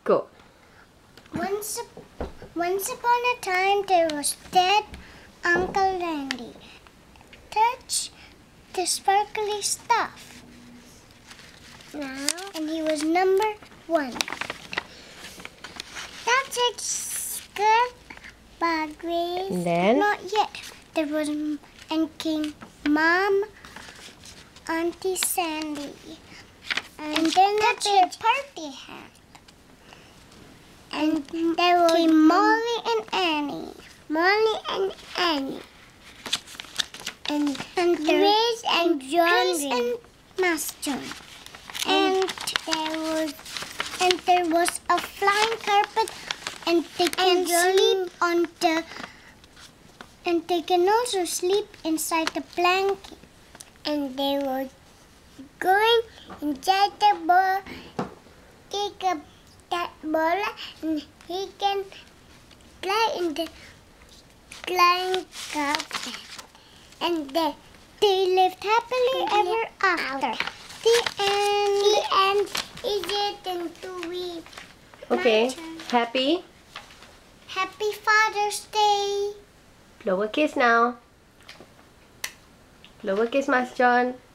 Go. Once upon a time, there was dead Uncle Randy. Touch the sparkly stuff. Now, and he was number 1. That's it, good, but Grace. And then? Not yet. There was and came Mom, Auntie Sandy, and then that's your party hat. And there was Molly and Annie. And Grace and Chris and Master John. And there was a flying carpet, and they can sleep on the. And they can also sleep inside the blanket. And they were going inside the ball, take that ball, and he can fly in the flying carpet. And they lived happily ever after. The end. The end is it in 2 weeks. Okay. Happy? Happy Father's Day. Blow a kiss now. Blow a kiss, Master John.